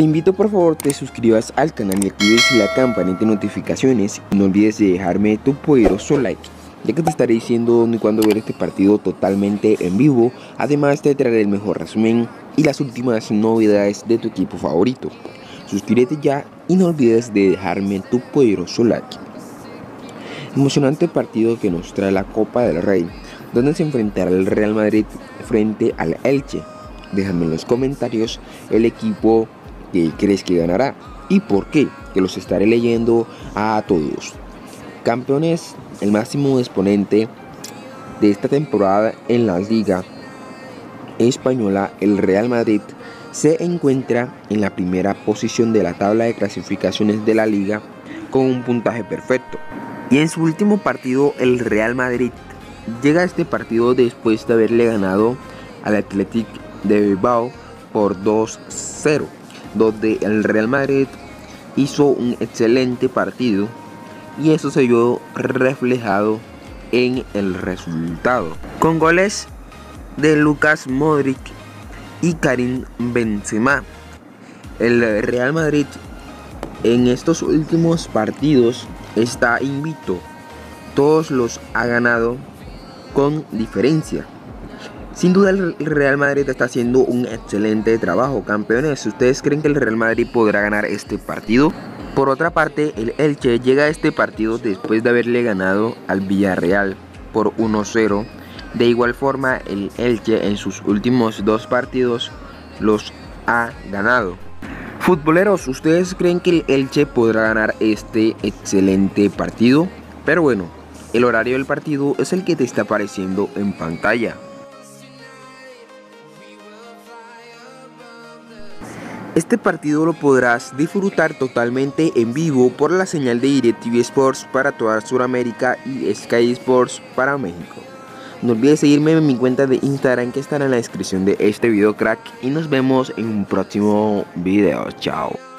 Te invito por favor te suscribas al canal y actives la campanita de notificaciones y no olvides de dejarme tu poderoso like, ya que te estaré diciendo dónde y cuándo ver este partido totalmente en vivo. Además te traeré el mejor resumen y las últimas novedades de tu equipo favorito. Suscríbete ya y no olvides de dejarme tu poderoso like. Emocionante partido que nos trae la Copa del Rey, donde se enfrentará el Real Madrid frente al Elche. Déjame en los comentarios el equipo que crees que ganará y por qué, que los estaré leyendo a todos. Campeones, el máximo exponente de esta temporada en la Liga Española, el Real Madrid se encuentra en la primera posición de la tabla de clasificaciones de la Liga con un puntaje perfecto. Y en su último partido, el Real Madrid llega a este partido después de haberle ganado al Athletic de Bilbao por 2-0, donde el Real Madrid hizo un excelente partido y eso se vio reflejado en el resultado, con goles de Lucas Modric y Karim Benzema. El Real Madrid en estos últimos partidos está invicto, todos los ha ganado con diferencia. Sin duda el Real Madrid está haciendo un excelente trabajo. Campeones, ¿ustedes creen que el Real Madrid podrá ganar este partido? Por otra parte, el Elche llega a este partido después de haberle ganado al Villarreal por 1-0. De igual forma, el Elche en sus últimos dos partidos los ha ganado. Futboleros, ¿ustedes creen que el Elche podrá ganar este excelente partido? Pero bueno, el horario del partido es el que te está apareciendo en pantalla. Este partido lo podrás disfrutar totalmente en vivo por la señal de DirecTV Sports para toda Sudamérica y Sky Sports para México. No olvides seguirme en mi cuenta de Instagram que estará en la descripción de este video, crack, y nos vemos en un próximo video. Chao.